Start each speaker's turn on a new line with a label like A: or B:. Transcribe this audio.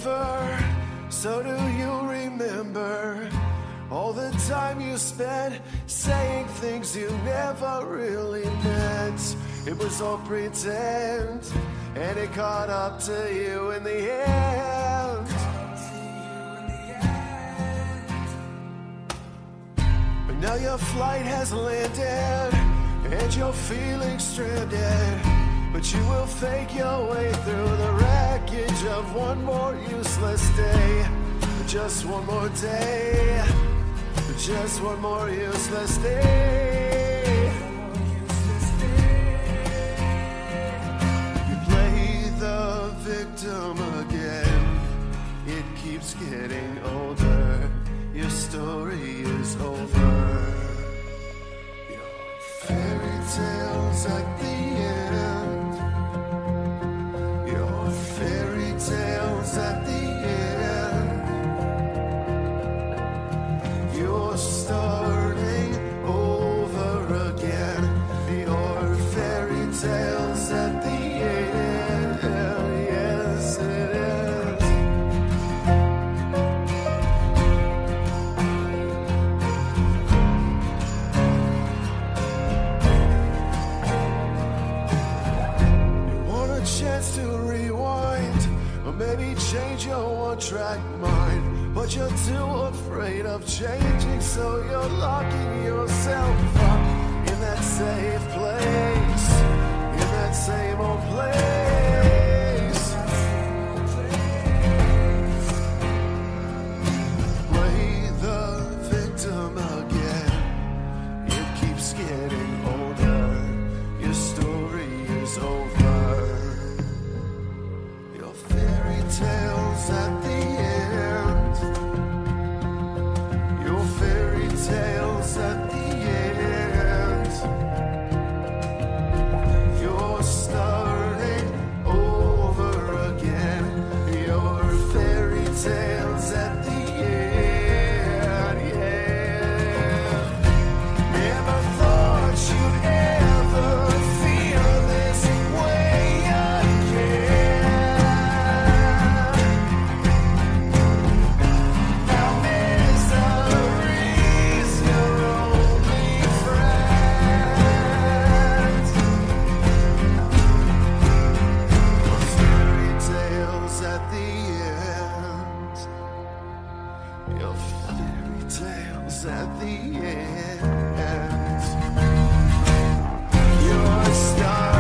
A: over. So do you remember all the time you spent saying things you never really meant? It was all pretend, and it caught up to you in the end. But now your flight has landed, and you're feeling stranded. But you will fake your way through the wreckage of one more useless day. Just one more day. Just one more useless day. You play the victim again. It keeps getting older. Your story is over. Your fairy tales at the end. Your fairy tales at the end. You're starting over again. Your fairy tales at the end. Yes, it is. You want a chance to rewind, or maybe change your one-track mind. But you're too afraid of changing, so you're locking yourself up in that safe place, in that same old place. Play the victim again. It keeps getting older. Your story is over. Your fairy tales at the end. Your fairy tales at the end. You're starting over again. Your fairy tales at the end. Yeah. Never thought you'd ever feel this way again. Now misery's your only friend. Your fairy tales at the end. Your fairy tales at the end. You're starting